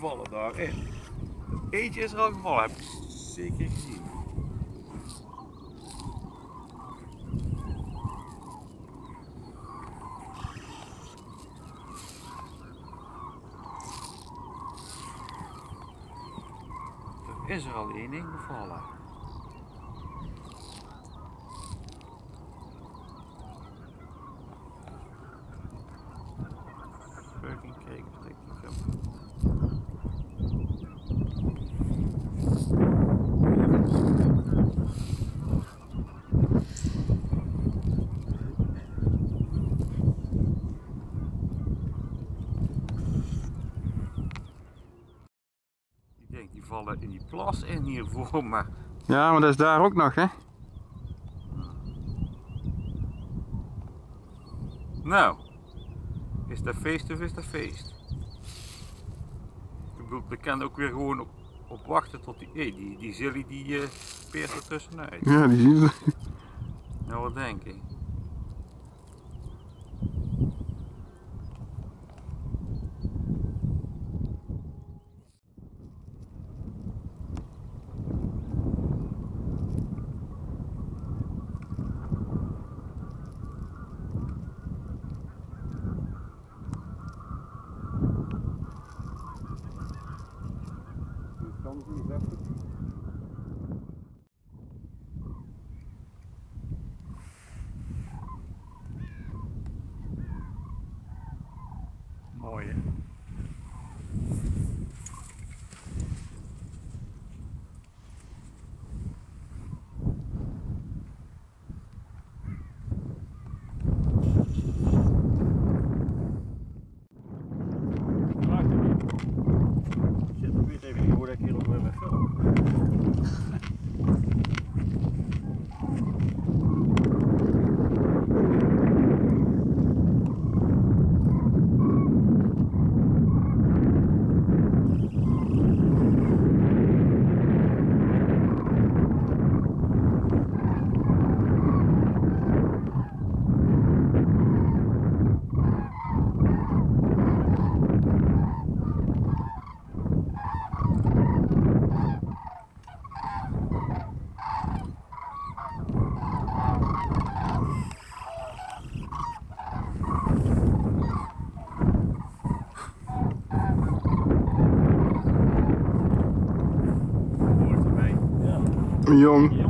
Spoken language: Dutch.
gevallen daarin. Eentje is er al gevallen, heb ik zeker gezien. Er is er al één ingevallen. Fucking kijken wat ik nog heb. Ik denk die vallen in die plas in hiervoor, maar... Ja, maar dat is daar ook nog, hè? Nou, is dat feest of is dat feest? Ik bedoel, ik kan ook weer gewoon op wachten tot die zilly die peert er tussenuit. Ja, die zien we. Nou, wat denk ik? Mooi, hè? Shit, ik weet even niet hoe ik hier ook weer met film. Jong.